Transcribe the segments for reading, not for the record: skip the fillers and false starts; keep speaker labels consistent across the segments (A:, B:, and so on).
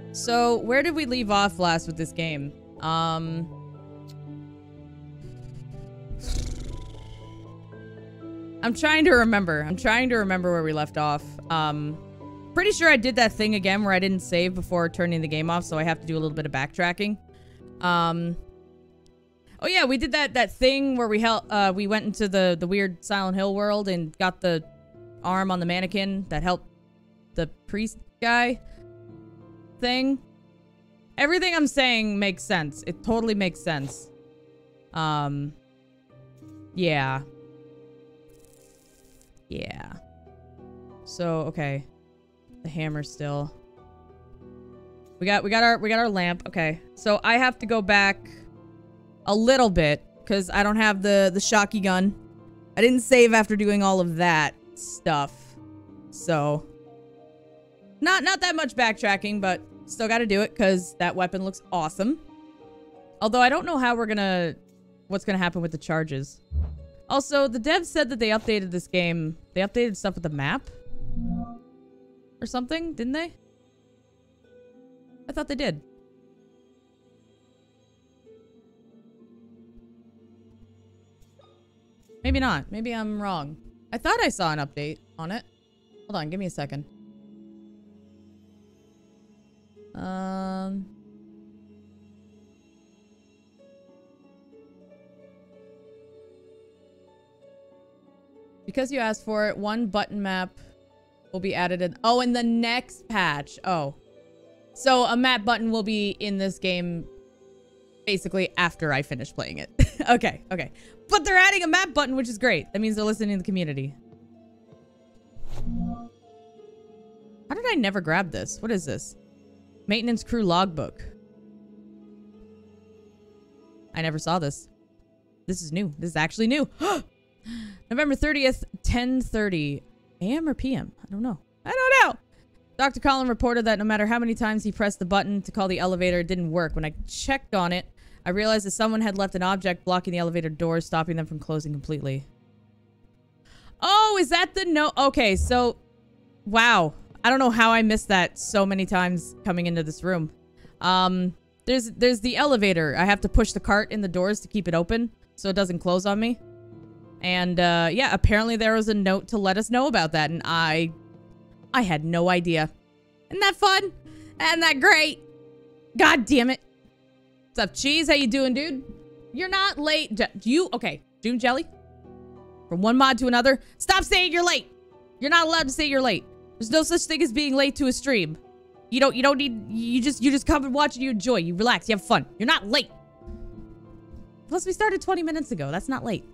A: So, where did we leave off last with this game? I'm trying to remember. I'm trying to remember where we left off. Pretty sure I did that thing again where I didn't save before turning the game off, so I have to do a little bit of backtracking. Oh yeah, we did that thing where we went into the weird Silent Hill world and got the arm on the mannequin that helped the priest guy thing. Everything I'm saying makes sense. It totally makes sense. Yeah. Yeah. So, okay. The hammer still. We got our lamp. Okay. So I have to go back a little bit because I don't have the shocky gun. I didn't save after doing all of that stuff. So not that much backtracking, but still got to do it because that weapon looks awesome. Although I don't know how what's gonna happen with the charges. Also, the devs said that they updated this game. They updated stuff with the map or something, didn't they? I thought they did. Maybe not. Maybe I'm wrong. I thought I saw an update on it. Hold on, give me a second. Because you asked for it, one button map will be added in. Oh, in the next patch. Oh. So a map button will be in this game basically after I finish playing it. Okay, okay. But they're adding a map button, which is great. That means they're listening to the community. How did I never grab this? What is this? Maintenance crew logbook. I never saw this. This is new. This is actually new. November 30th, 10:30 a.m. or p.m. I don't know. I don't know. Dr. Collin reported that no matter how many times he pressed the button to call the elevator, it didn't work. When I checked on it, I realized that someone had left an object blocking the elevator doors, stopping them from closing completely. Oh, is that the note? Okay, so... Wow. I don't know how I missed that so many times coming into this room. There's the elevator. I have to push the cart in the doors to keep it open so it doesn't close on me. And, yeah, apparently there was a note to let us know about that, and I had no idea. Isn't that fun? Isn't that great? God damn it. What's up, Cheese? How you doing, dude? You're not late. Okay, Doom Jelly? From one mod to another? Stop saying you're late! You're not allowed to say you're late. There's no such thing as being late to a stream. You don't need, you just come and watch and you enjoy. You relax, you have fun. You're not late. Plus, we started 20 minutes ago. That's not late.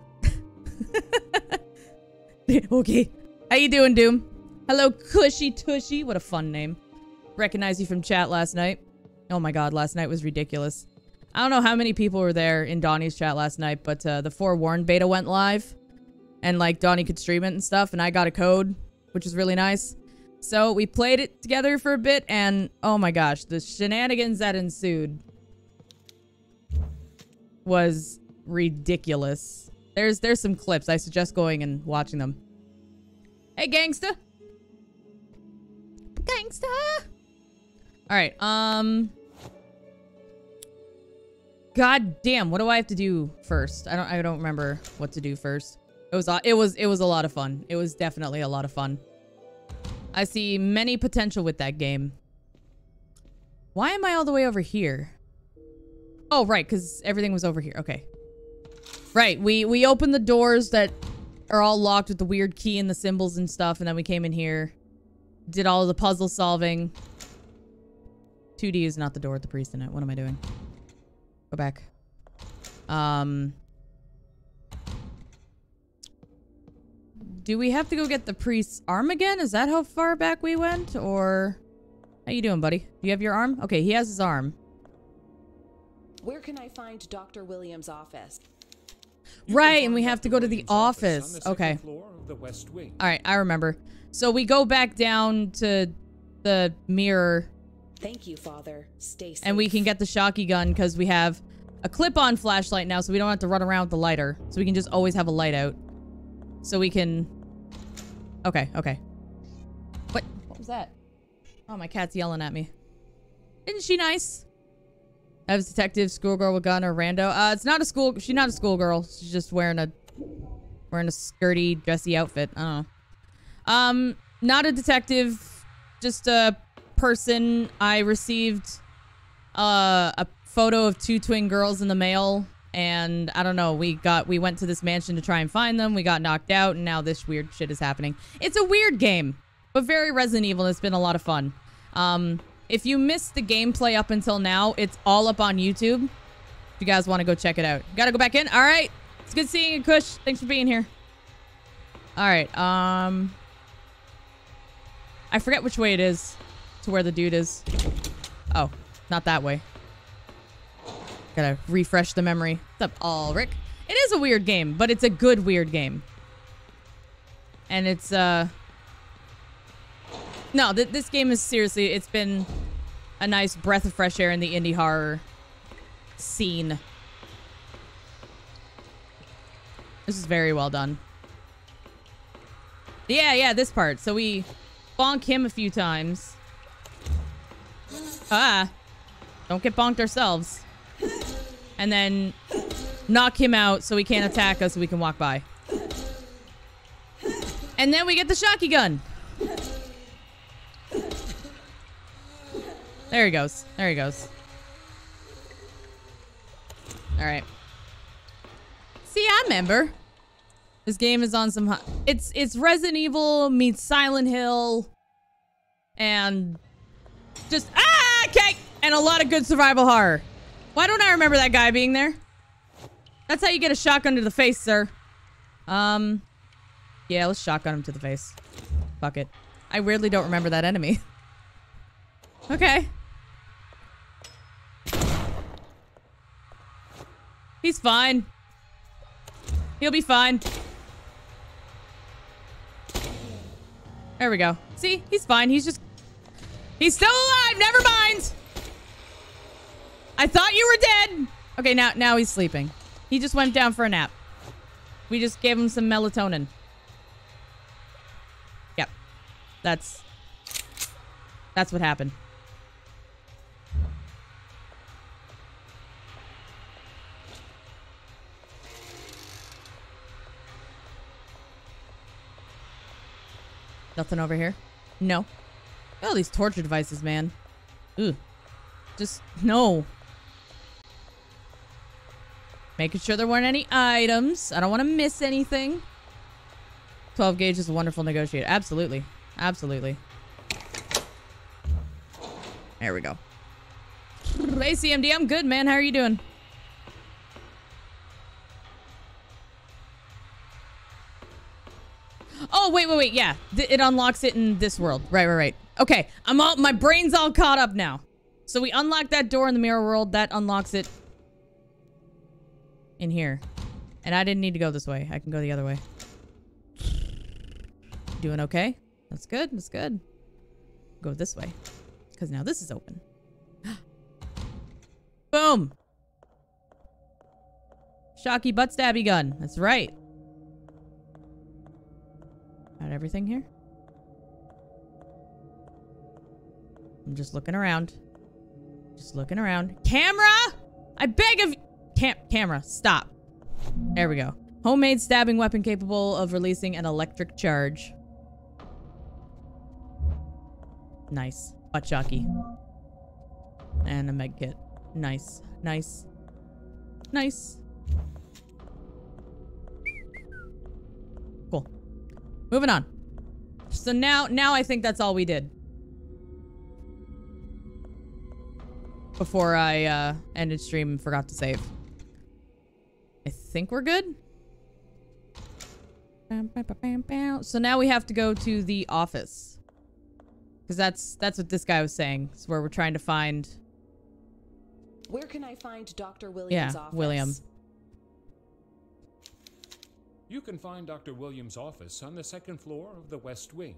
A: Okay. How you doing, Doom? Hello, Cushy Tushy. What a fun name. Recognize you from chat last night. Oh my god, last night was ridiculous. I don't know how many people were there in Donnie's chat last night, but the Forewarned beta went live. And, like, Donnie could stream it and stuff, and I got a code, which was really nice. So, we played it together for a bit, and oh my gosh, the shenanigans that ensued was ridiculous. There's some clips. I suggest going and watching them. Hey, gangsta! Gangsta! Alright, God damn, what do I have to do first? I don't remember what to do first. It was a lot of fun. It was definitely a lot of fun. I see many potential with that game. Why am I all the way over here? Oh, right, because everything was over here. Okay. Right, we opened the doors that are all locked with the weird key and the symbols and stuff, and then we came in here. Did all of the puzzle solving. 2D is not the door with the priest in it. What am I doing? Go back. Do we have to go get the priest's arm again? Is that how far back we went? Or... How you doing, buddy? Do you have your arm? Okay, he has his arm.
B: Where can I find Dr. Williams' office?
A: Right, and we have to go to the office. Okay. Alright, I remember. So we go back down to the mirror.
B: Thank you, Father. Stay safe.
A: And we can get the shocky gun because we have a clip-on flashlight now, so we don't have to run around with the lighter. So we can just always have a light out. So we can... Okay, okay. What was that? Oh, my cat's yelling at me. Isn't she nice? I was detective, schoolgirl with gun, or rando. It's not a school. She's not a schoolgirl. She's just wearing a skirty, dressy outfit. I don't know. Not a detective. Just a person. I received a photo of 2 twin girls in the mail, and I don't know. We went to this mansion to try and find them. We got knocked out, and now this weird shit is happening. It's a weird game, but very Resident Evil. It's been a lot of fun. If you missed the gameplay up until now, it's all up on YouTube. If you guys want to go check it out. Gotta go back in. All right. It's good seeing you, Kush. Thanks for being here. All right. I forget which way it is to where the dude is. Oh, not that way. Gotta refresh the memory. What's up, Ulrich? It is a weird game, but it's a good weird game. And it's, no, this game is seriously, it's been a nice breath of fresh air in the indie horror scene. This is very well done. Yeah, this part. So we bonk him a few times. Don't get bonked ourselves. And then knock him out so he can't attack us so we can walk by. And then we get the shocky gun. There he goes. There he goes. All right. See, I remember. This game is on some... It's Resident Evil meets Silent Hill. And just... Okay! And a lot of good survival horror. Why don't I remember that guy being there? That's how you get a shotgun to the face, sir. Yeah, let's shotgun him to the face. Fuck it. I weirdly don't remember that enemy. Okay. He's fine. He'll be fine. There we go. See? He's fine. He's still alive. Never mind. I thought you were dead. Okay, now he's sleeping. He just went down for a nap. We just gave him some melatonin. Yep. That's what happened. Nothing over here? No. Oh, these torture devices, man. Ooh. Just, no. Making sure there weren't any items. I don't want to miss anything. 12 gauge is a wonderful negotiator. Absolutely. Absolutely. There we go. Hey, CMD. I'm good, man. How are you doing? Oh, wait. Yeah. It unlocks it in this world. Right. Okay. My brain's all caught up now. So we unlock that door in the mirror world. That unlocks it in here. And I didn't need to go this way. I can go the other way. Doing okay? That's good. That's good. Go this way. Because now this is open. Boom. Shocky butt stabby gun. That's right. Got everything here? I'm just looking around. Just looking around. Camera! I beg of you! Camera, stop. There we go. Homemade stabbing weapon capable of releasing an electric charge. Nice. Butt shocky. And a med kit. Nice. Cool. Moving on. So now I think that's all we did. Before I ended stream and forgot to save. I think we're good. So now we have to go to the office. Because that's what this guy was saying. It's where we're trying to find...
B: Where can I find Dr. Williams' office?
A: William.
C: You can find Dr. Williams' office on the second floor of the West Wing.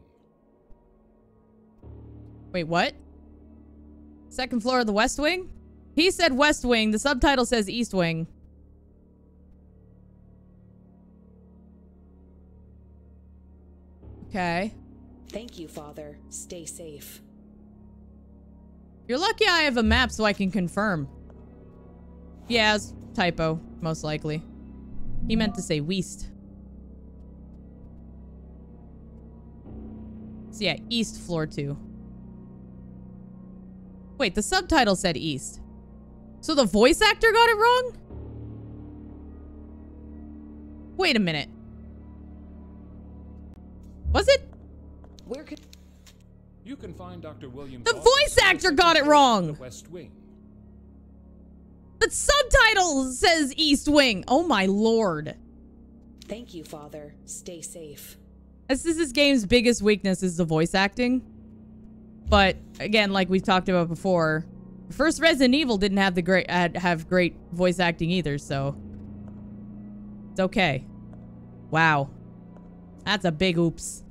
A: Wait, what? Second floor of the West Wing? He said West Wing. The subtitle says East Wing. Okay.
B: Thank you, Father. Stay safe.
A: You're lucky I have a map so I can confirm. Yeah, it's typo, most likely. He meant to say West. So yeah, East floor 2. Wait, the subtitle said East. So the voice actor got it wrong? Wait a minute. Was it?
B: Where could
C: You can find Dr. Williams.
A: The voice actor got it wrong.
C: The West Wing.
A: The subtitle says East Wing. Oh my lord.
B: Thank you, Father. Stay safe.
A: This game's biggest weakness is the voice acting. But again, like we've talked about before, the first Resident Evil didn't have have great voice acting either, so it's okay. Wow. That's a big oops.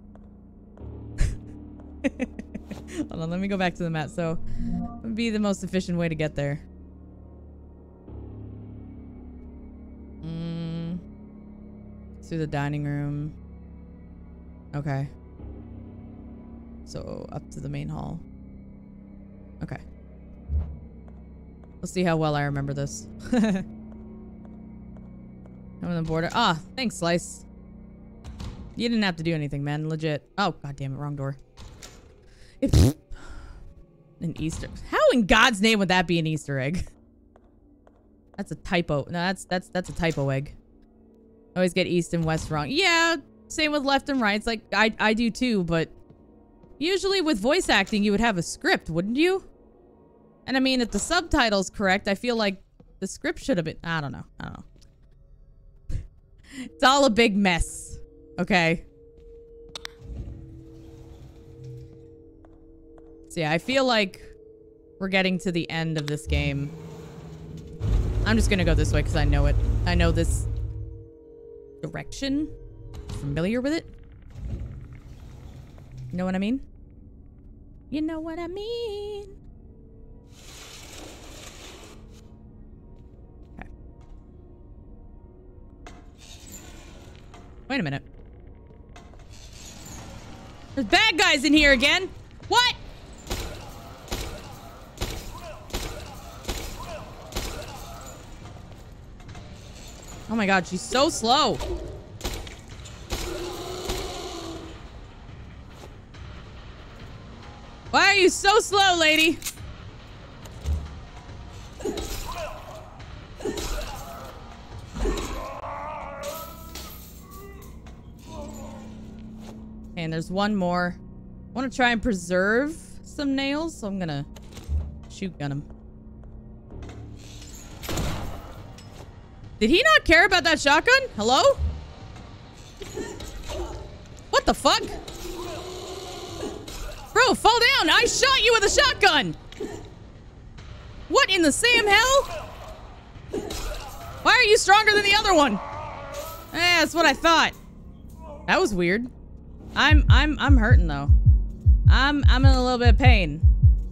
A: Hold on, let me go back to the map. So, what would be the most efficient way to get there? Through the dining room. Okay. So, up to the main hall. Okay. Let's see how well I remember this. I'm on the border. Ah, thanks, Slice. You didn't have to do anything, man. Legit. Oh, god damn it. Wrong door. An Easter. How in God's name would that be an Easter egg? That's a typo. No, that's a typo egg. I always get east and west wrong. Yeah, same with left and right. It's like, I do too, but usually with voice acting, you would have a script, wouldn't you? And I mean, if the subtitle's correct, I feel like the script should have been... I don't know. It's all a big mess. Okay. So yeah, I feel like we're getting to the end of this game. I'm just gonna go this way because I know it. I know this direction. Familiar with it? You know what I mean? You know what I mean? Okay. Wait a minute. There's bad guys in here again. What? Oh my god, she's so slow. Why are you so slow, lady? And there's one more. I want to try and preserve some nails, so I'm gonna shoot gun him. Did he not care about that shotgun? Hello? What the fuck? Bro, fall down! I shot you with a shotgun! What in the Sam hell? Why are you stronger than the other one? Eh, that's what I thought. That was weird. I'm hurting though. I'm in a little bit of pain.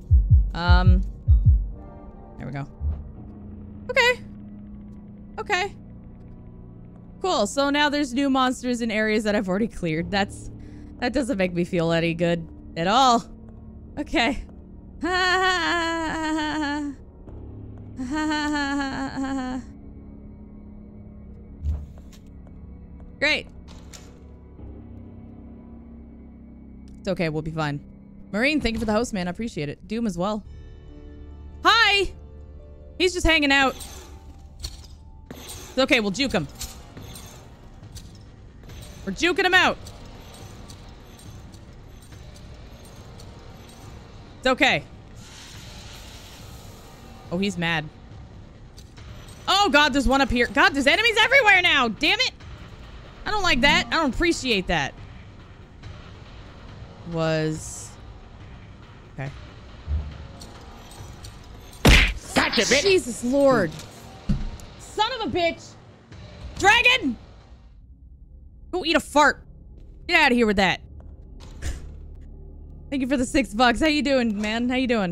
A: There we go. Okay. Okay. Cool. So now there's new monsters in areas that I've already cleared. That doesn't make me feel any good at all. Okay. Great. It's okay. We'll be fine. Marine, thank you for the host, man. I appreciate it. Doom as well. Hi! He's just hanging out. It's okay. We'll juke him. We're juking him out. It's okay. Oh, he's mad. Oh, God, there's one up here. God, there's enemies everywhere now. Damn it. I don't like that. I don't appreciate that. Okay.
D: Gotcha, bitch.
A: Jesus Lord. Son of a bitch. Dragon! Go eat a fart. Get out of here with that. Thank you for the $6. How you doing, man? How you doing?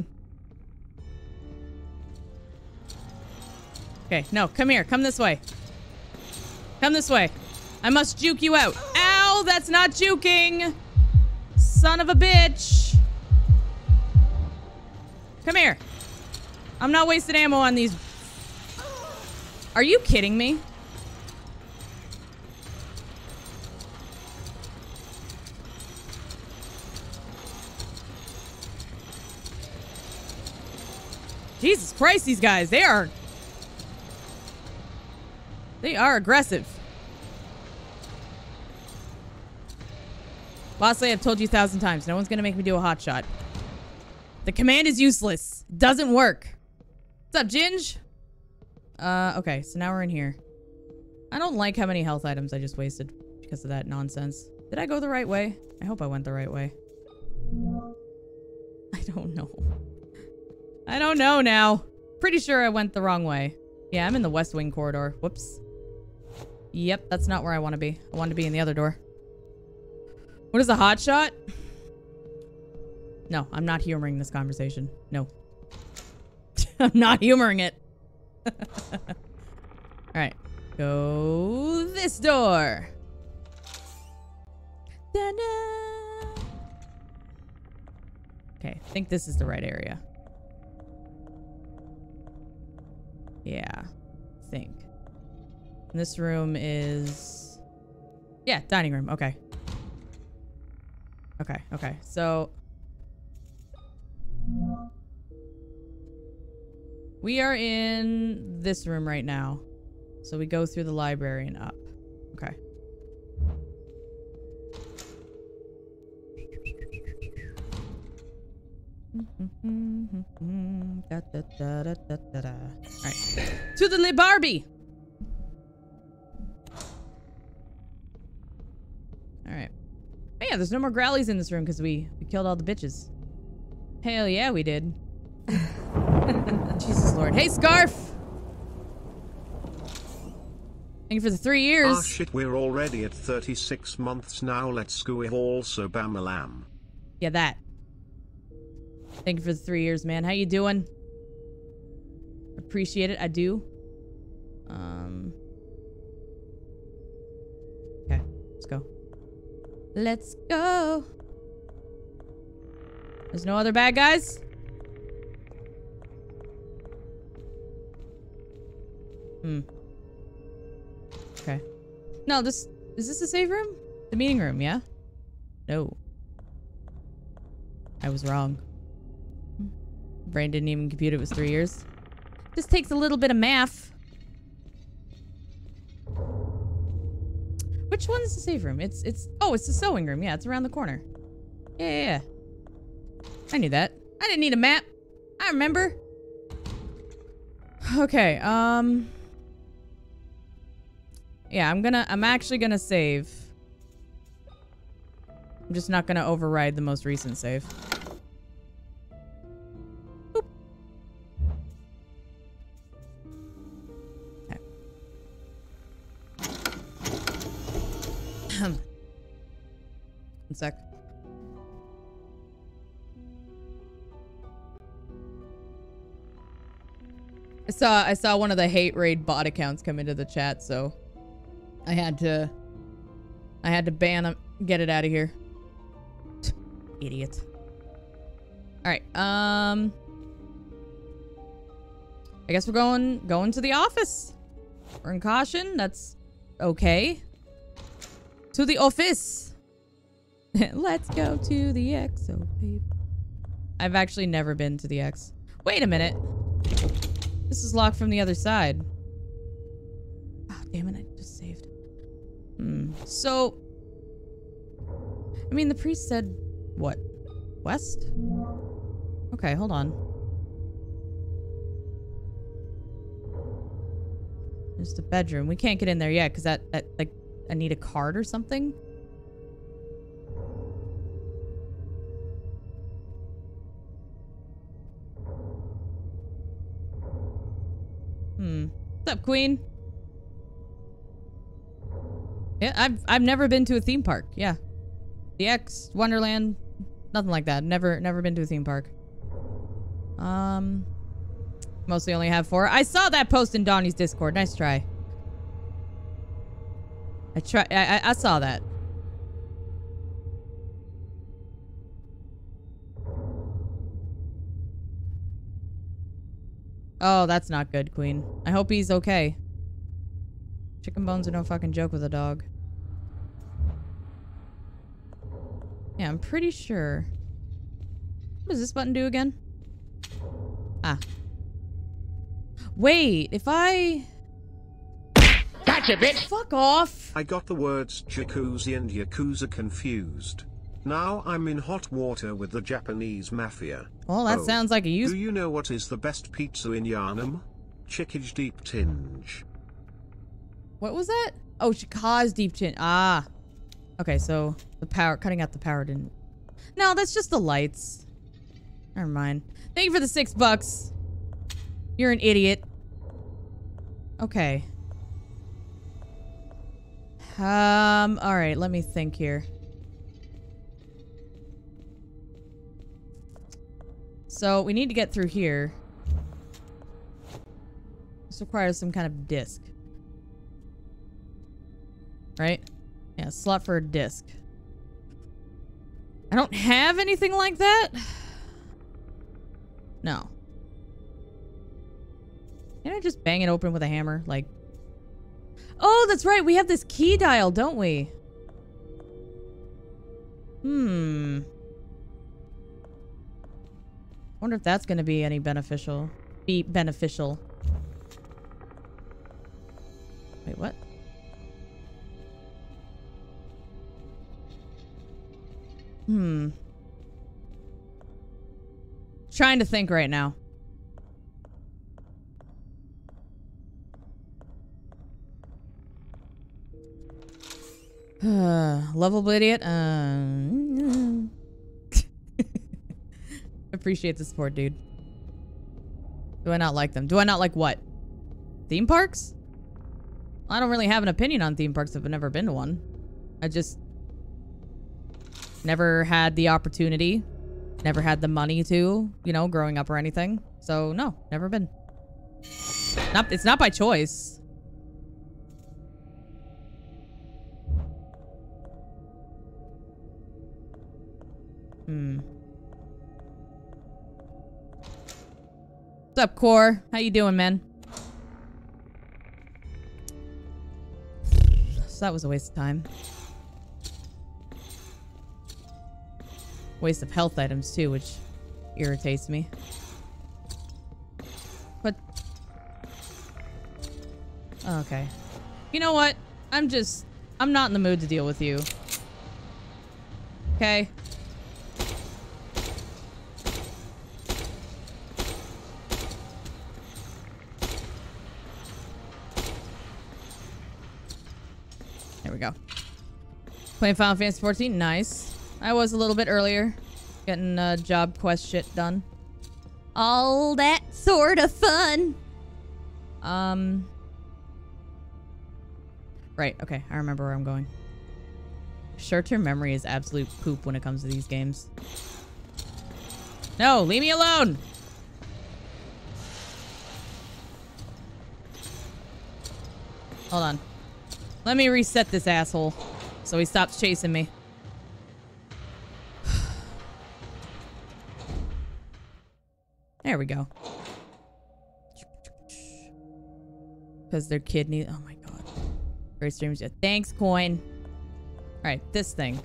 A: Okay, no, come here. Come this way. Come this way. I must juke you out. Ow, that's not juking. Son of a bitch. Come here. I'm not wasting ammo on these. Are you kidding me? Jesus Christ, these guys, they are aggressive. Bosley, I've told you 1,000 times, no one's gonna make me do a hot shot. The command is useless. Doesn't work. What's up, Ginge? Okay, so now we're in here. I don't like how many health items I just wasted because of that nonsense. Did I go the right way? I hope I went the right way. I don't know. I don't know now. Pretty sure I went the wrong way. Yeah, I'm in the West Wing corridor. Whoops. Yep, that's not where I want to be. I want to be in the other door. What is a hot shot? No, I'm not humoring this conversation. No. I'm not humoring it. Alright. Go this door. Da-da. Okay, I think this is the right area. Yeah, I think. And this room is... Yeah, dining room. Okay. Okay, okay. So... we are in this room right now. So we go through the library and up. Okay. Alright. To the Barbie! Alright. Oh yeah, there's no more growlies in this room because we killed all the bitches. Hell yeah, we did. Jesus Lord. Hey, Scarf! Thank you for the 3 years.
E: Ah shit, we're already at 36 months now. Let's go also Bamalam.
A: Yeah, that. Thank you for the 3 years, man. How you doing? Appreciate it. I do. Okay, let's go. Let's go. There's no other bad guys? Okay. No, is this a save room? The meeting room, yeah? No. I was wrong. Brain didn't even compute it was 3 years. This takes a little bit of math. Which one's the save room? Oh, it's the sewing room. Yeah, it's around the corner. Yeah. I knew that. I didn't need a map. I remember. Okay, yeah, I'm actually gonna save. I'm just not gonna override the most recent save. Boop. Okay. One sec. I saw one of the hate raid bot accounts come into the chat, so I had to ban him, get it out of here. Idiot. All right. I guess we're going to the office. We're in caution. That's okay. To the office. Let's go to the XO, babe. I've actually never been to the X. Wait a minute. This is locked from the other side. Oh, damn it. I just saved. So... I mean, the priest said... what? West? Okay, hold on. There's the bedroom. We can't get in there yet, because that, like, I need a card or something? What's up, Queen? Yeah, I've never been to a theme park. Yeah. The X, Wonderland, nothing like that. Never been to a theme park. Mostly only have 4. I saw that post in Donnie's Discord. Nice try. I saw that. Oh, that's not good, Queen. I hope he's okay. Chicken bones are no fucking joke with a dog. Yeah, I'm pretty sure. What does this button do again? Ah. Wait, if I...
D: Gotcha, bitch!
A: Fuck off!
E: I got the words jacuzzi and yakuza confused. Now I'm in hot water with the Japanese mafia.
A: Well, that sounds like a use.
E: Do you know what is the best pizza in Yarnum? Chickage Deep Tinge.
A: What was that? Oh, Chicago's deep chin. Ah. Okay, so the power, cutting out the power didn't. No, that's just the lights. Never mind. Thank you for the $6. You're an idiot. Okay. Alright, let me think here. So, we need to get through here. This requires some kind of disc. Right? Yeah, slot for a disc. I don't have anything like that? No. Can I just bang it open with a hammer? Like... Oh, that's right. We have this key dial, don't we? Wonder if that's going to be any beneficial. Wait, what? Trying to think right now. Lovable idiot. Appreciate the support, dude. Do I not like them? Do I not like what? Theme parks? I don't really have an opinion on theme parks if I've never been to one. I just never had the opportunity. Never had the money to, you know, growing up or anything. So, no, never been. It's not by choice. What's up, Core? How you doing, man? So that was a waste of time. Waste of health items, too, which irritates me. But... Okay. You know what? I'm not in the mood to deal with you. Okay? There we go. Playing Final Fantasy 14, nice. I was a little bit earlier, getting job quest shit done. All that sort of fun. Right, okay, I remember where I'm going. Short-term memory is absolute poop when it comes to these games. No, leave me alone! Hold on. Let me reset this asshole so he stops chasing me. There we go. Because their kid needs... Oh my god. Great streams. Thanks, coin. Alright, this thing.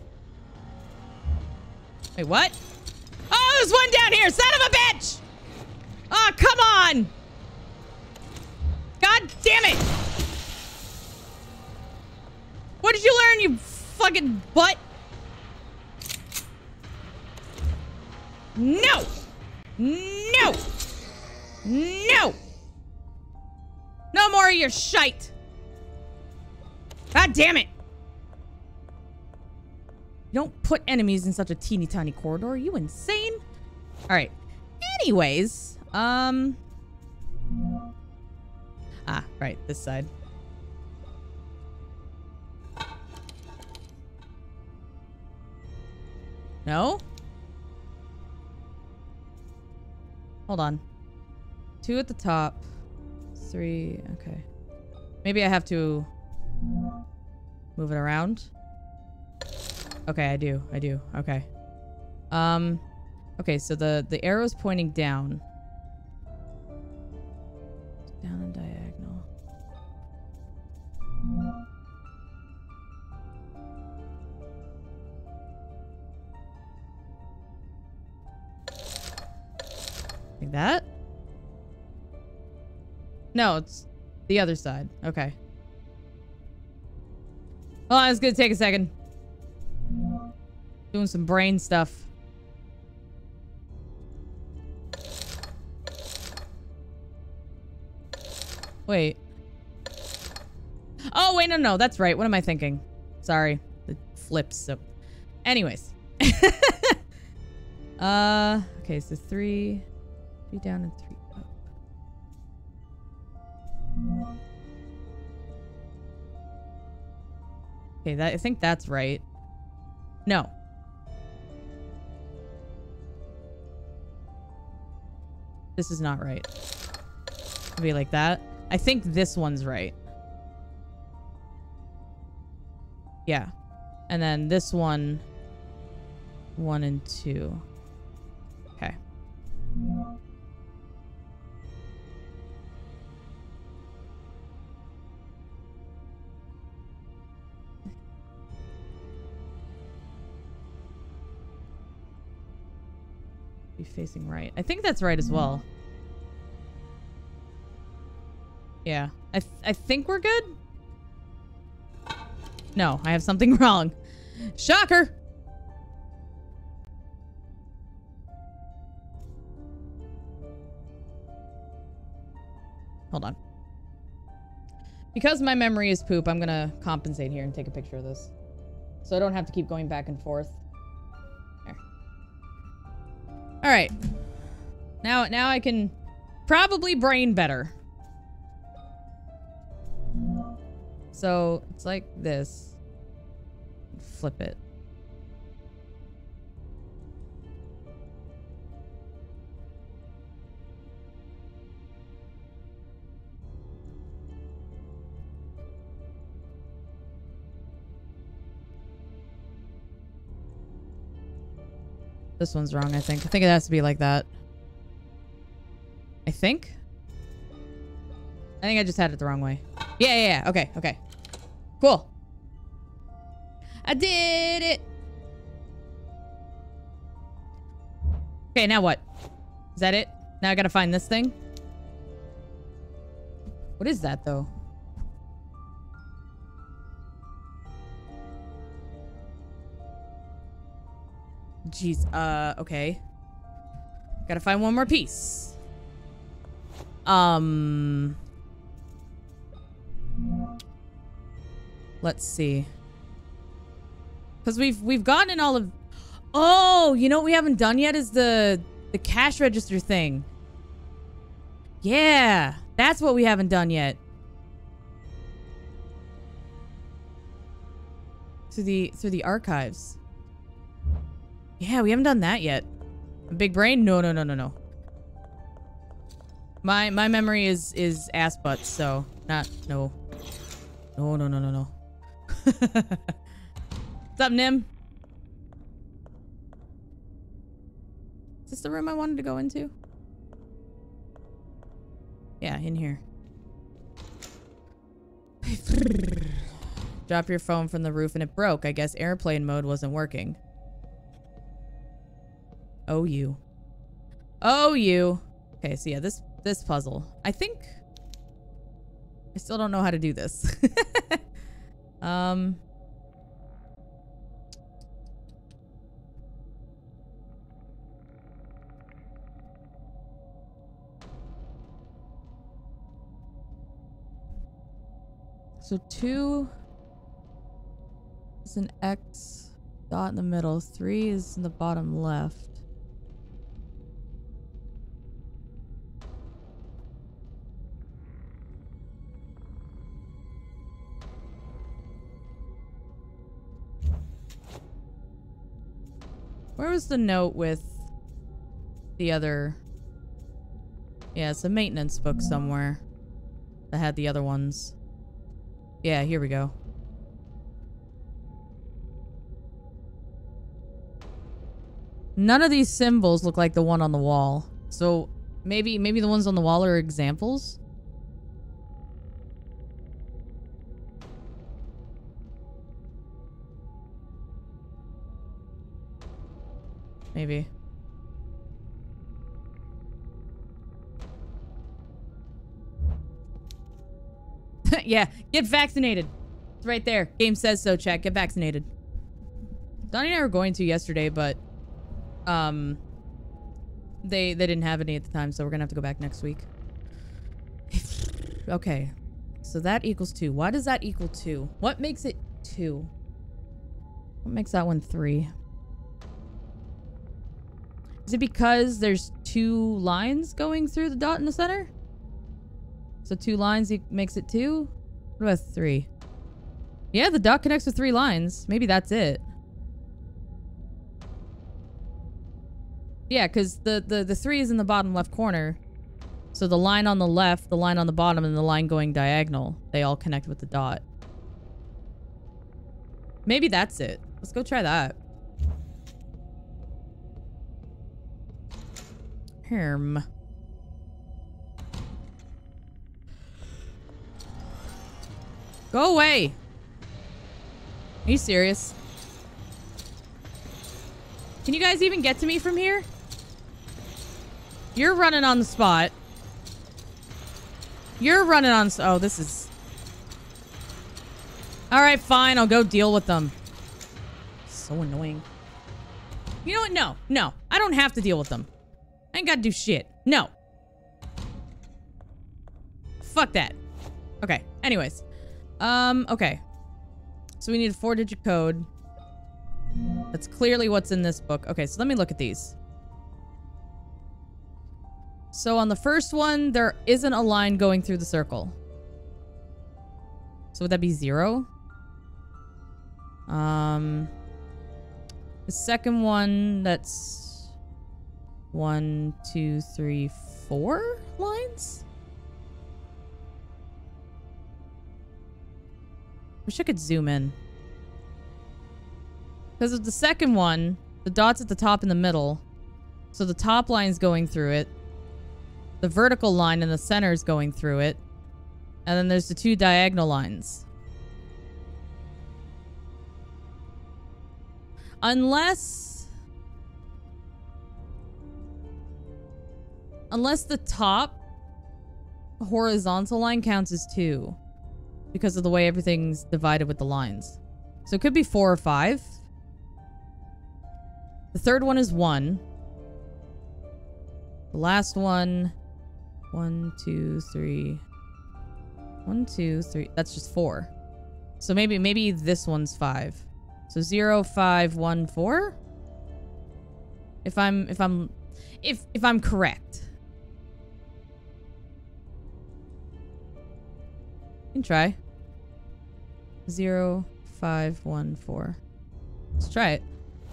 A: Wait, what? Oh, there's one down here! Son of a bitch! Oh, come on! God damn it! What did you learn, you fucking butt? No! No! No! No more of your shite! God damn it! You don't put enemies in such a teeny tiny corridor. Are you insane? Alright. Anyways, ah, right, this side. No? Hold on. 2 at the top. 3, okay. Maybe I have to move it around. Okay, I do. Okay. Okay, so the arrow's pointing down. Down and diagonal. Like that? No, it's the other side. Okay. Hold on, it's gonna take a second. Doing some brain stuff. Wait. Oh, wait, no, that's right. What am I thinking? Sorry. The flips. So, anyways. Okay, so 3 down and 3 up. Okay, I think that's right. No. This is not right. It'll be like that. I think this one's right. Yeah. And then this one, 1 and 2. Okay. Be facing right. I think that's right as well. Yeah. I think we're good. No, I have something wrong. Shocker! Hold on. Because my memory is poop, I'm gonna compensate here and take a picture of this. So I don't have to keep going back and forth. There. Alright. Now I can probably brain better. So it's like this. Flip it. This one's wrong, I think. I think it has to be like that. I think I just had it the wrong way. Yeah. Okay. Cool. I did it. Okay, now what? Is that it? Now I gotta find this thing? What is that, though? Jeez, okay. Gotta find one more piece. Let's see. Because we've gotten all of... Oh, you know what we haven't done yet is the cash register thing. Yeah, that's what we haven't done yet. Through the archives. Yeah, we haven't done that yet. Big brain? No. My memory is ass butts, so not no. No. What's up, Nim? Is this the room I wanted to go into? Yeah, in here. Drop your phone from the roof and it broke. I guess airplane mode wasn't working. Oh, you. Okay, so yeah, this puzzle. I think... I still don't know how to do this. So 2 is an X dot in the middle. 3 is in the bottom left. Where was the note with the other... Yeah, it's a maintenance book somewhere that had the other ones. Yeah, here we go. None of these symbols look like the one on the wall. So maybe the ones on the wall are examples? maybe. Yeah, get vaccinated. It's right there. Game says so, chat. Get vaccinated. Donnie and I were going to yesterday, but they didn't have any at the time, so we're gonna have to go back next week. Okay. So that equals 2. Why does that equal 2? What makes it 2? What makes that one 3? Is it because there's 2 lines going through the dot in the center? So 2 lines makes it 2? What about 3? Yeah, the dot connects with 3 lines. Maybe that's it. Yeah, because the 3 is in the bottom left corner. So the line on the left, the line on the bottom, and the line going diagonal, they all connect with the dot. Maybe that's it. Let's go try that. Herm. Go away. Are you serious? Can you guys even get to me from here? You're running on the spot. You're running on... Oh, this is... Alright, fine. I'll go deal with them. So annoying. You know what? No. No. I don't have to deal with them. I ain't gotta do shit. No. Fuck that. Okay. Anyways. Okay. So we need a 4-digit code. That's clearly what's in this book. Okay, so let me look at these. So on the first one, there isn't a line going through the circle. So would that be 0? The second one, that's 1, 2, 3, 4 lines? Wish I could zoom in. Because of the second one, the dot's at the top in the middle. So the top line's going through it. The vertical line in the center is going through it. And then there's the 2 diagonal lines. Unless the top horizontal line counts as 2. Because of the way everything's divided with the lines. So it could be 4 or 5. The third one is 1. The last one... 1, 2, 3... 1, 2, 3... That's just 4. So maybe this one's 5. So 0, 5, 1, 4? If I'm correct. You can try. 0, 5, 1, 4. Let's try it.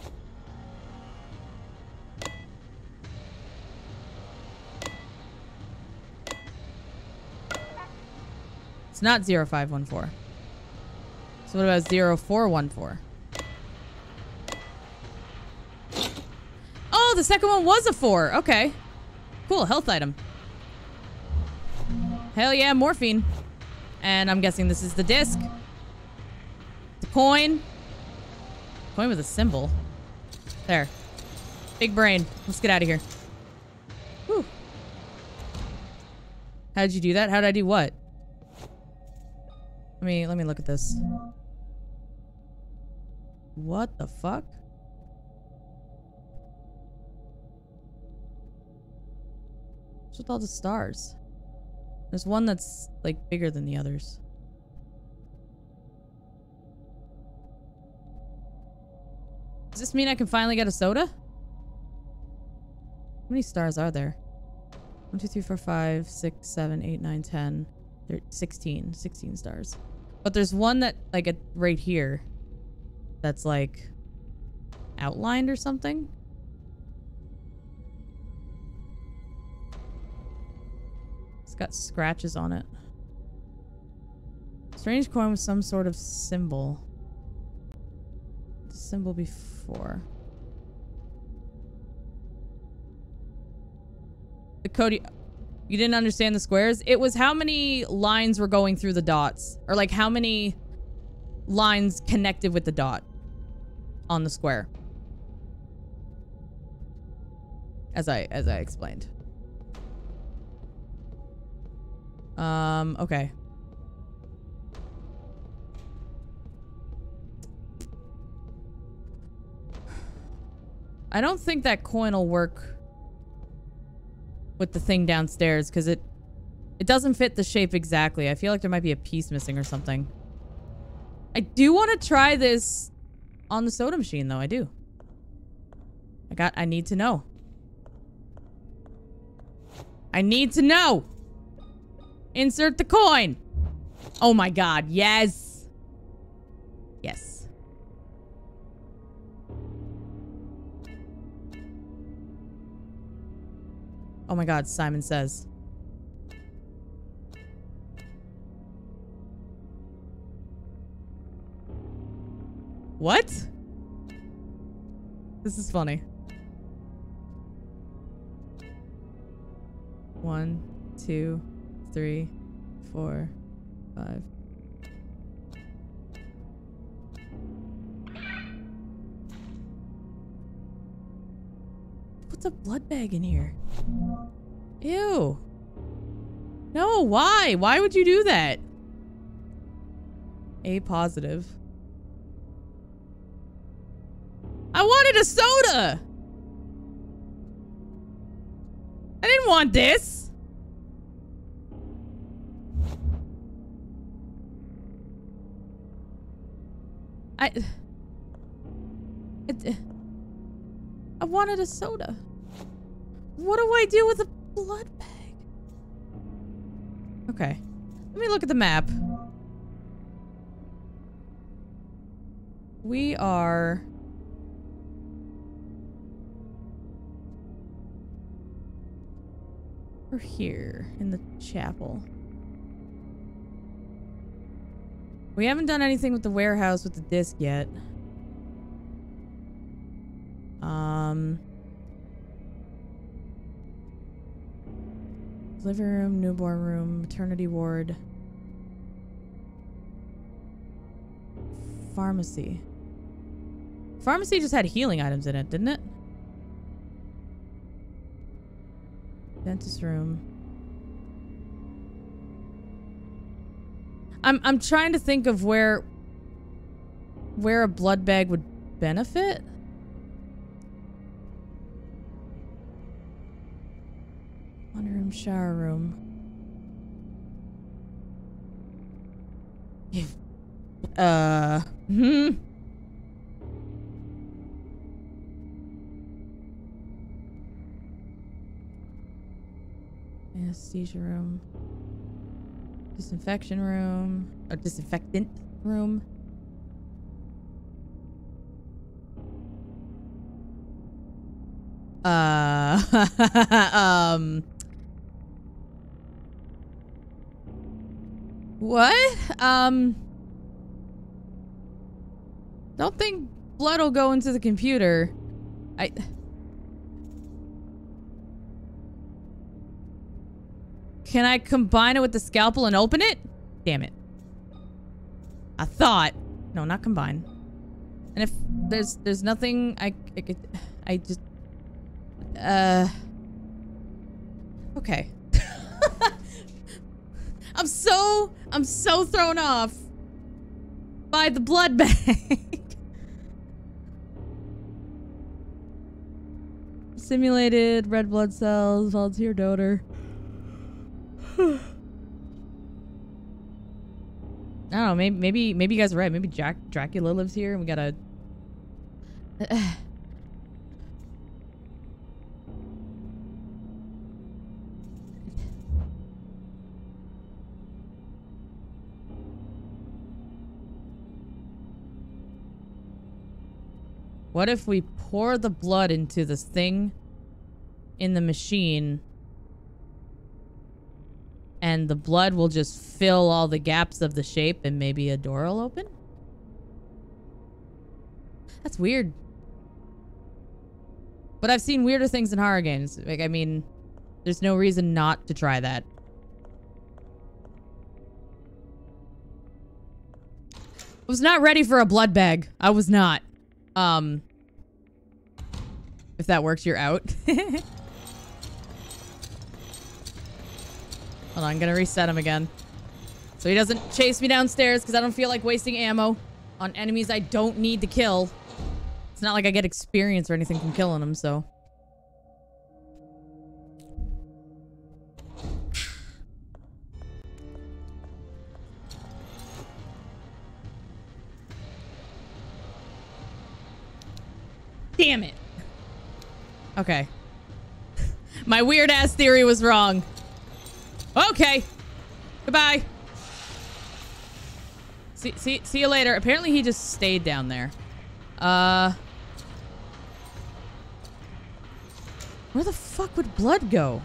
A: It's not 0, 5, 1, 4. So what about 0, 4, 1, 4? Oh, the second one was a 4. Okay. Cool. Health item. Hell yeah, morphine. And I'm guessing this is the disc. The coin. Coin with a symbol. There. Big brain. Let's get out of here. Whew. How did you do that? How did I do what? Let me look at this. What the fuck? What's with all the stars? There's one that's like bigger than the others. Does this mean I can finally get a soda? How many stars are there? 1, 2, 3, 4, 5, 6, 7, 8, 9, 10. 16 stars. But there's one that like right here that's like outlined or something. It's got scratches on it. Strange coin with some sort of symbol. The symbol before. The Cody... You didn't understand the squares? It was how many lines were going through the dots. Or like how many lines connected with the dot on the square. as I explained. Okay. I don't think that coin will work with the thing downstairs because it doesn't fit the shape exactly. I feel like there might be a piece missing or something. I do want to try this on the soda machine though. I do. I need to know. I need to know. Insert the coin. Oh my god, yes. Yes. Oh my god, Simon Says. What? This is funny. 1, 2, 3, 4, 5. What's a blood bag in here? Ew. No, why? Why would you do that? A positive. I wanted a soda! I didn't want this! I wanted a soda. What do I do with a blood bag? Okay. Let me look at the map. We are... We're here in the chapel. We haven't done anything with the warehouse with the disc yet. Living room, newborn room, maternity ward. Pharmacy. Pharmacy just had healing items in it, didn't it? Dentist room. I'm trying to think of where a blood bag would benefit. Laundry room, shower room. Anesthesia room. Disinfection room. Or disinfectant room. What? Don't think blood will go into the computer. Can I combine it with the scalpel and open it? Damn it. I thought. No, not combine. And if there's nothing I just okay. I'm so thrown off by the blood bag. Simulated red blood cells, volunteer donor. I don't know, maybe you guys are right. Maybe Dracula lives here and we gotta What if we pour the blood into this thing in the machine and the blood will just fill all the gaps of the shape and maybe a door will open? That's weird. But I've seen weirder things in horror games. Like, I mean, there's no reason not to try that. I was not ready for a blood bag. I was not. If that works, you're out. Hold on, I'm gonna reset him again. So he doesn't chase me downstairs because I don't feel like wasting ammo on enemies I don't need to kill. It's not like I get experience or anything from killing them, so. Damn it. Okay. My weird ass theory was wrong. Okay. Goodbye. See you later. Apparently he just stayed down there. Where the fuck would blood go?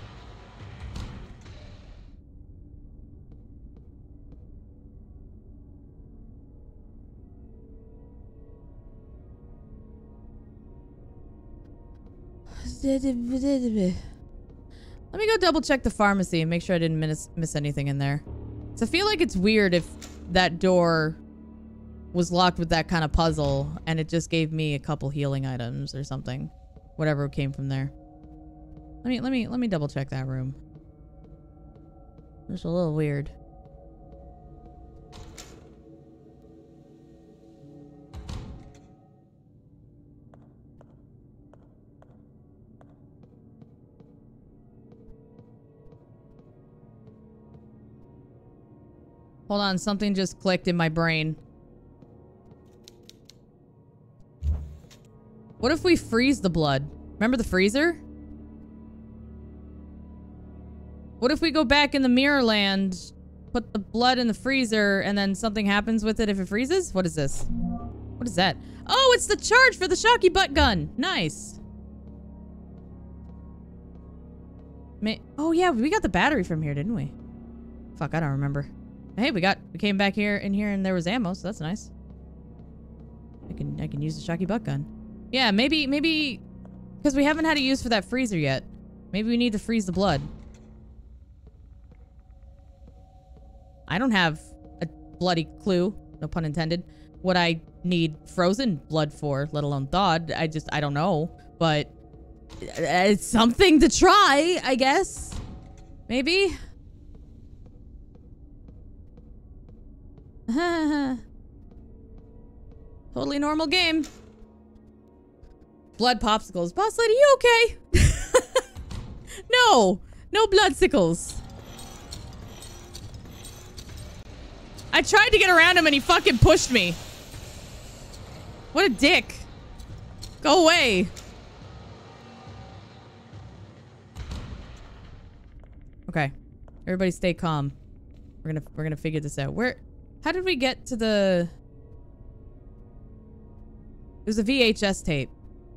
A: Let me go double check the pharmacy and make sure I didn't miss anything in there. So I feel like it's weird if that door was locked with that kind of puzzle and it just gave me a couple healing items or something. Whatever came from there. Let me double check that room. It's a little weird. Hold on, something just clicked in my brain. What if we freeze the blood? Remember the freezer? What if we go back in the mirror land, put the blood in the freezer, and then something happens with it if it freezes? What is this? What is that? Oh, it's the charge for the shocky butt gun. Nice. Oh yeah, we got the battery from here, didn't we? Fuck, I don't remember. Hey, we came back here and there was ammo, so that's nice. I can use the shocky butt gun. Yeah, maybe because we haven't had a use for that freezer yet. Maybe we need to freeze the blood. I don't have a bloody clue, no pun intended, what I need frozen blood for, let alone thawed. I don't know, but it's something to try, I guess. Maybe. Totally normal game. Blood popsicles. Boss lady, you okay? No bloodsickles. I tried to get around him and he fucking pushed me. What a dick. Go away. Okay. Everybody stay calm. We're gonna figure this out. How did we get to the... It was a VHS tape.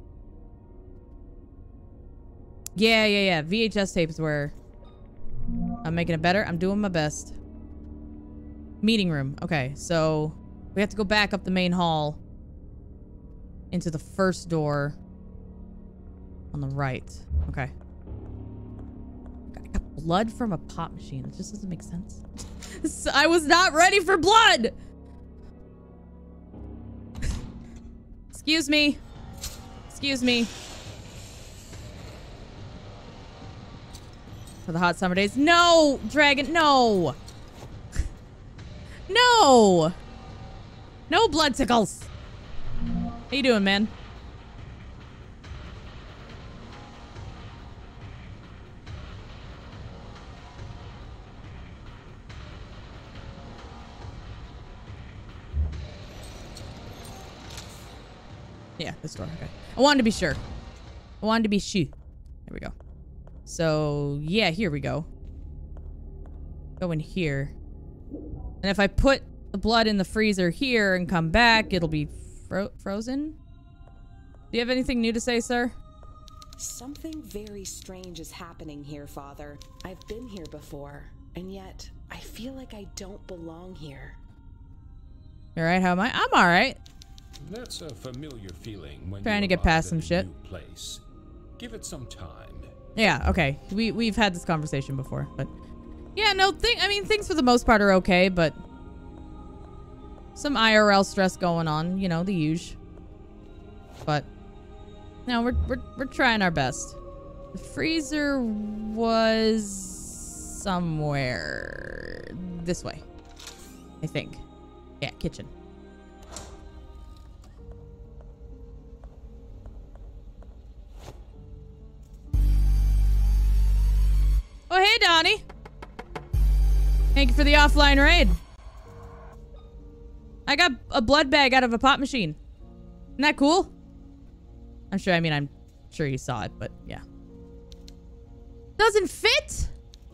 A: Yeah. VHS tape is where... I'm making it better. I'm doing my best. Meeting room. Okay, so... We have to go back up the main hall. Into the first door. On the right. Okay. I got blood from a pop machine. It just doesn't make sense. I was not ready for blood! Excuse me. Excuse me. For the hot summer days. No! Dragon, no! No! No bloodsickles! How you doing, man? Yeah, this door. Okay. I wanted to be sure. I wanted to be sure. There we go. So, yeah, here we go. Go in here. And if I put the blood in the freezer here and come back, it'll be frozen? Do you have anything new to say, sir?
B: Something very strange is happening here, Father. I've been here before, and yet I feel like I don't belong here.
A: You alright? How am I? I'm alright.
C: That's a familiar feeling when
A: trying to
C: you
A: get past some
C: arrive in a
A: shit.
C: new place. Give it some time.
A: Yeah, okay. We've had this conversation before, but yeah, no, I mean, things for the most part are okay, but some IRL stress going on, you know, the usual. But no, we're trying our best. The freezer was somewhere this way, I think. Yeah, kitchen. Oh, hey, Donnie. Thank you for the offline raid. I got a blood bag out of a pop machine. Isn't that cool? I'm sure you saw it, but yeah. Doesn't fit?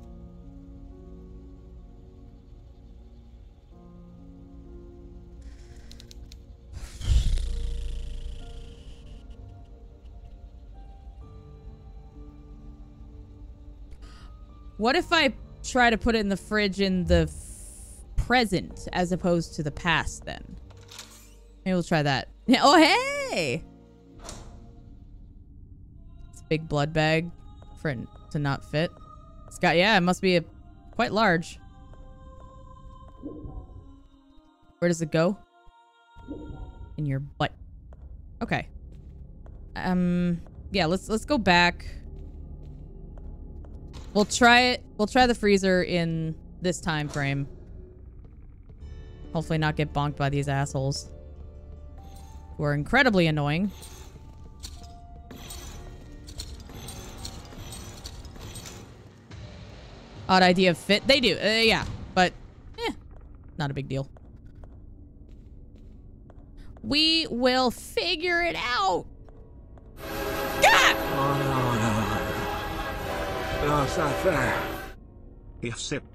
A: What if I try to put it in the fridge in the present as opposed to the past then? Maybe we'll try that. Yeah, oh, hey! It's a big blood bag for it to not fit. It's got, yeah, it must be quite large. Where does it go? In your butt. Okay. Yeah, let's go back. We'll try it. We'll try the freezer in this time frame. Hopefully not get bonked by these assholes. Who are incredibly annoying. Odd idea of fit. They do. Yeah. But, not a big deal. We will figure it out. God!
E: No, it's not fair. Yes, sip.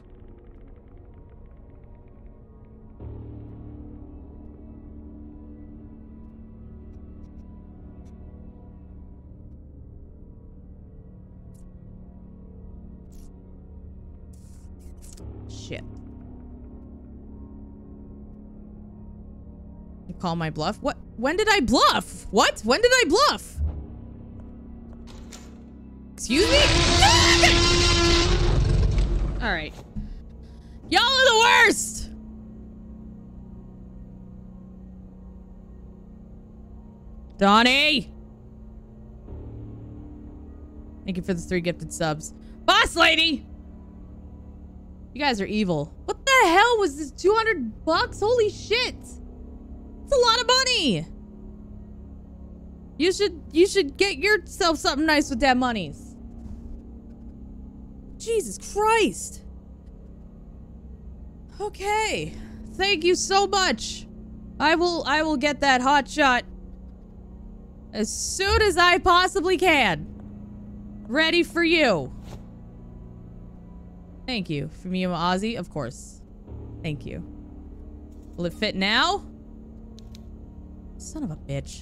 A: Shit. You call my bluff? What? When did I bluff? What? When did I bluff? Excuse me? Alright. Y'all are the worst! Donnie! Thank you for the 3 gifted subs. Boss lady! You guys are evil. What the hell was this? 200 bucks? Holy shit! It's a lot of money! You should get yourself something nice with that monies. Jesus Christ. Okay. Thank you so much. I will get that hot shot as soon as I possibly can. Ready for you. Thank you. From you, Ozzy, of course. Thank you. Will it fit now? Son of a bitch.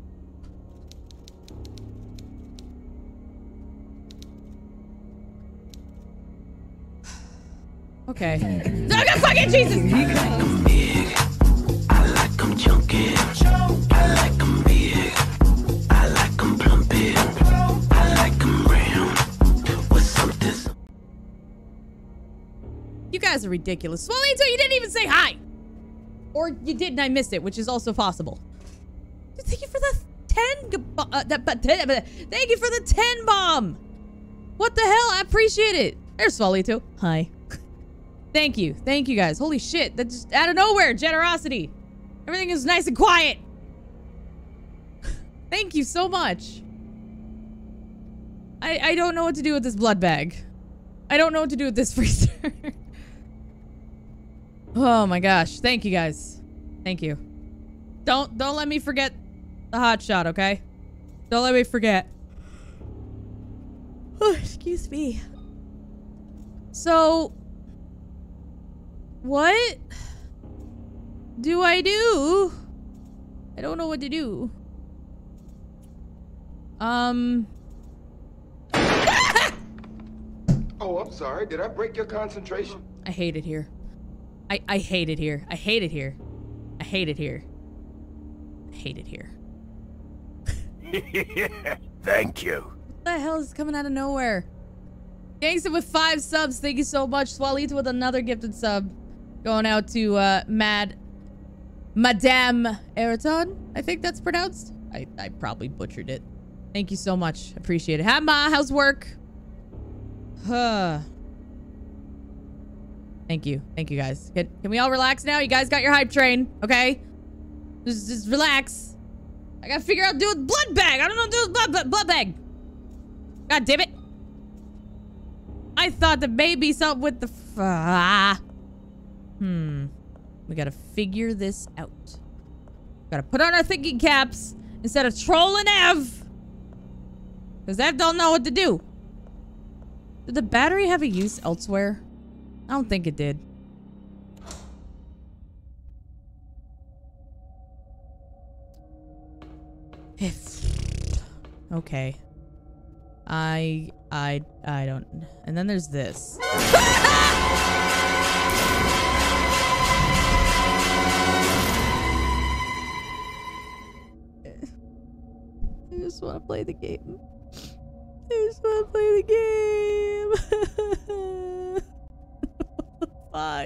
A: Okay. Oh, God, fucking Jesus!
F: I like 'em big. I like 'em chunky. I like 'em big. I like 'em plumpy. I like 'em round. With something.
A: You guys are ridiculous. Swallito, you didn't even say hi! Or you did and I missed it, which is also possible. Thank you for the 10 thank you for the 10 bomb! What the hell? I appreciate it. There's Swallito. Hi. Thank you. Thank you guys. Holy shit. That's just out of nowhere. Generosity. Everything is nice and quiet. Thank you so much. I don't know what to do with this blood bag. I don't know what to do with this freezer. Oh my gosh. Thank you guys. Thank you. Don't let me forget the hot shot, okay? Don't let me forget. Oh, excuse me. So, what do I do? I don't know what to do.
G: Oh, I'm sorry. Did I break your concentration?
A: I hate it here. I hate it here. I hate it here. I hate it here. I hate it here.
F: Thank you.
A: What the hell is coming out of nowhere? Gangsta with 5 subs. Thank you so much. Swalito with another gifted sub. Going out to Madame Eraton. I think that's pronounced. I probably butchered it. Thank you so much. Appreciate it. Hi, Ma. How's work? Thank you. Thank you, guys. Can we all relax now? You guys got your hype train, okay? Just relax. I gotta figure out what to do with blood bag. I don't know what to do with blood bag. God damn it. I thought that maybe something with the... We gotta figure this out. Gotta put on our thinking caps instead of trolling Ev. Because Ev don't know what to do. Did the battery have a use elsewhere? I don't think it did. Okay. I don't. And then there's this. I just want to play the game. I just want to play the game. Fuck.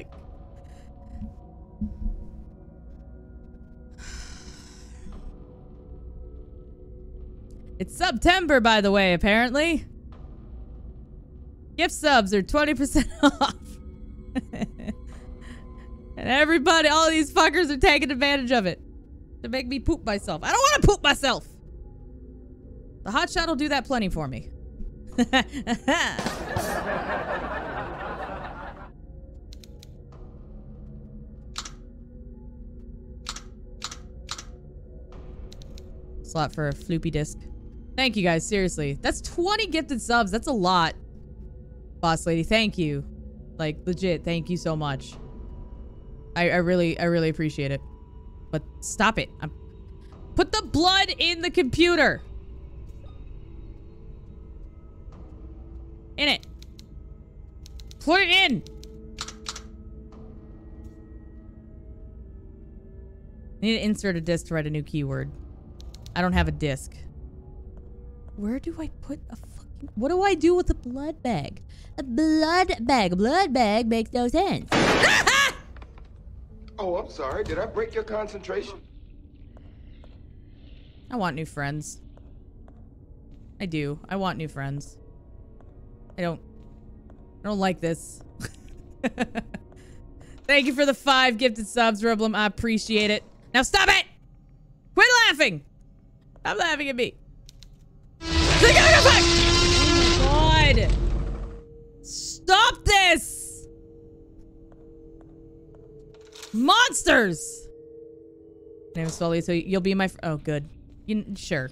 A: It's September, by the way, apparently. Gift subs are 20% off. And everybody, all these fuckers are taking advantage of it. To make me poop myself. I don't want to poop myself. The hotshot will do that plenty for me. Slot for a floopy disc. Thank you guys, seriously. That's 20 gifted subs. That's a lot. Boss lady, thank you. Like, legit, thank you so much. I really appreciate it. But stop it. Put the blood in the computer. In it. Put it in. I need to insert a disc to write a new keyword. I don't have a disc. Where do I put a fucking... What do I do with a blood bag? A blood bag. A blood bag makes no sense.
G: Oh, I'm sorry. Did I break your concentration?
A: I want new friends. I do. I want new friends. I don't like this. Thank you for the 5 gifted subs, Riblum. I appreciate it. Now stop it! Quit laughing! Stop laughing at me. Oh my god! Stop this! Monsters! My name is Sully, so you'll be my oh, good. Sure.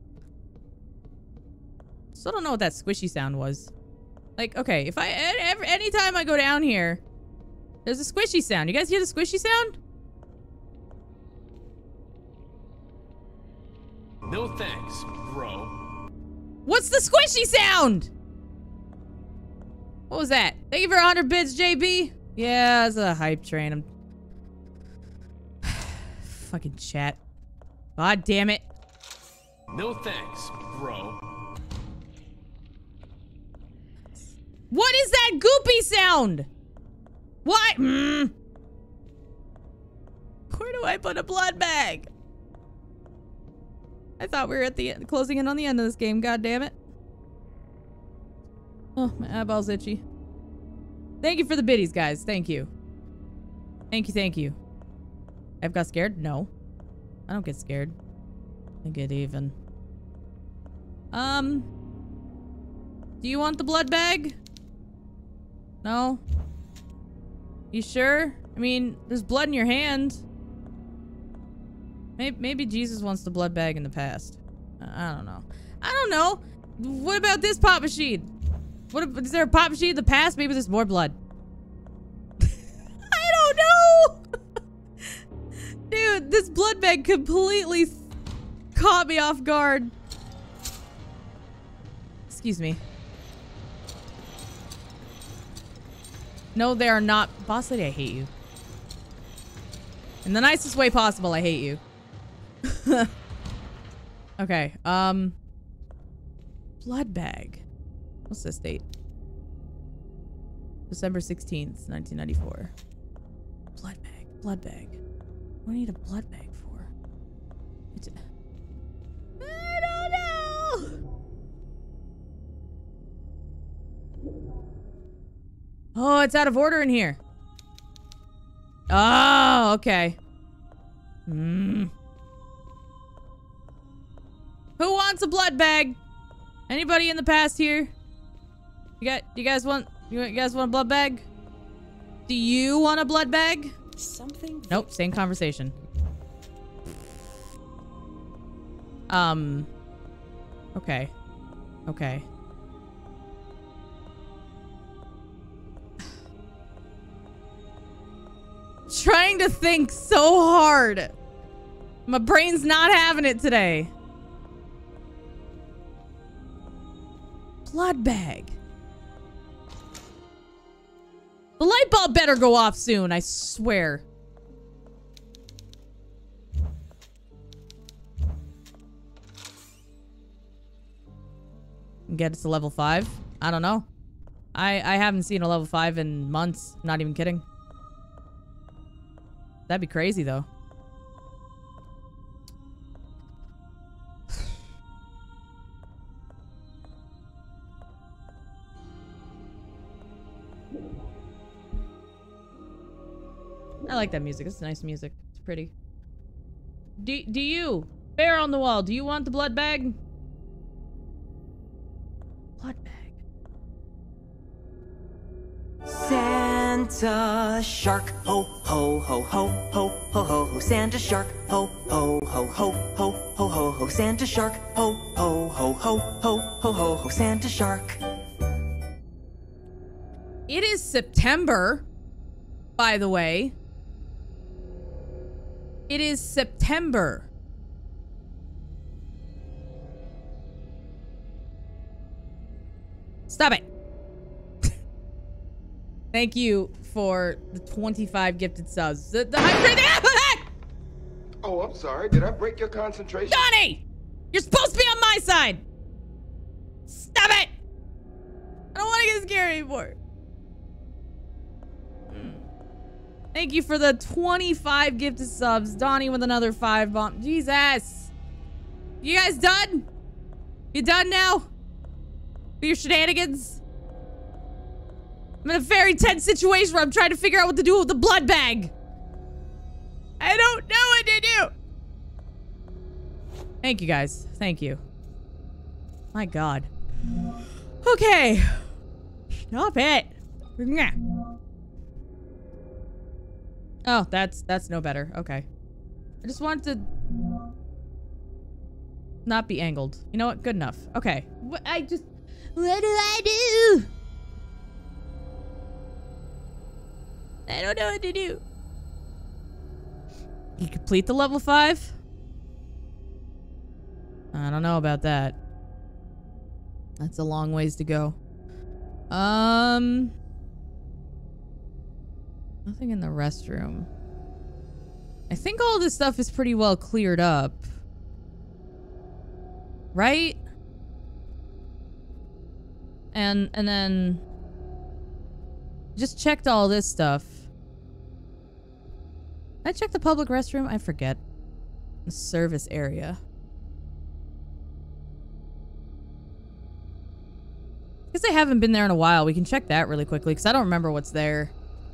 A: Still don't know what that squishy sound was. Like, okay, if anytime I go down here, there's a squishy sound. You guys hear the squishy sound?
H: No thanks, bro.
A: What's the squishy sound? What was that? Thank you for 100 bits, JB. Yeah, it's a hype train. I'm fucking chat. God damn it.
H: No thanks, bro.
A: What is that goopy sound? What? Where do I put a blood bag? I thought we were at the end, closing in on the end of this game. God damn it. Oh, my eyeball's itchy. Thank you for the biddies, guys. Thank you. Thank you, thank you. I've got scared? No. I don't get scared. I get even. Do you want the blood bag? No? You sure? I mean, there's blood in your hand. Maybe Jesus wants the blood bag in the past. I don't know. I don't know. What about this pop machine? Is there a pop machine in the past? Maybe there's more blood. I don't know. Dude, this blood bag completely caught me off guard. Excuse me. No, they are not. Boss lady, I hate you. In the nicest way possible, I hate you. Okay, blood bag. What's this date? December 16th, 1994. Blood bag, blood bag. What do I need a blood bag for? I don't know! Oh, it's out of order in here. Oh, okay. Who wants a blood bag? Anybody in the past here? You guys want a blood bag? Do you want a blood bag?
B: Something.
A: Nope, same conversation. Okay. Okay. Trying to think so hard. My brain's not having it today. Blood bag. The light bulb better go off soon, I swear. Get it to level 5? I don't know. I haven't seen a level 5 in months. Not even kidding. That'd be crazy though. I like that music. It's nice music. It's pretty. Do you, bear on the wall, do you want the blood bag? Blood bag.
I: Santa shark, ho ho ho ho ho ho ho ho. Santa shark, ho ho ho ho ho ho ho ho. Santa shark, ho ho ho ho ho ho ho ho. Santa shark.
A: It is September, by the way. It is September. Stop it. Thank you for the 25 gifted subs. The
G: Oh, I'm sorry. Did I break your concentration?
A: Donnie! You're supposed to be on my side. Stop it. I don't want to get scared anymore. Thank you for the 25 gifted subs. Donnie with another 5 bomb. Jesus. You guys done? You done now? With your shenanigans? I'm in a very tense situation where I'm trying to figure out what to do with the blood bag. I don't know what to do. Thank you guys. Thank you. My God. Okay. Stop it. Oh, that's no better. Okay. I just wanted to not be angled. You know what? Good enough. Okay. What do I do? I don't know what to do. You complete the level 5? I don't know about that. That's a long ways to go. Nothing in the restroom. I think all this stuff is pretty well cleared up. Right? And then just checked all this stuff. I checked the public restroom. I forget. The service area. Guess I haven't been there in a while. We can check that really quickly because I don't remember what's there.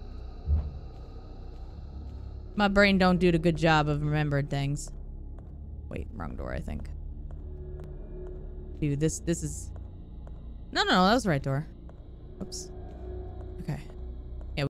A: My brain don't do a good job of remembering things. Wait, wrong door, I think. Dude, this is... No, that was the right door. Oops.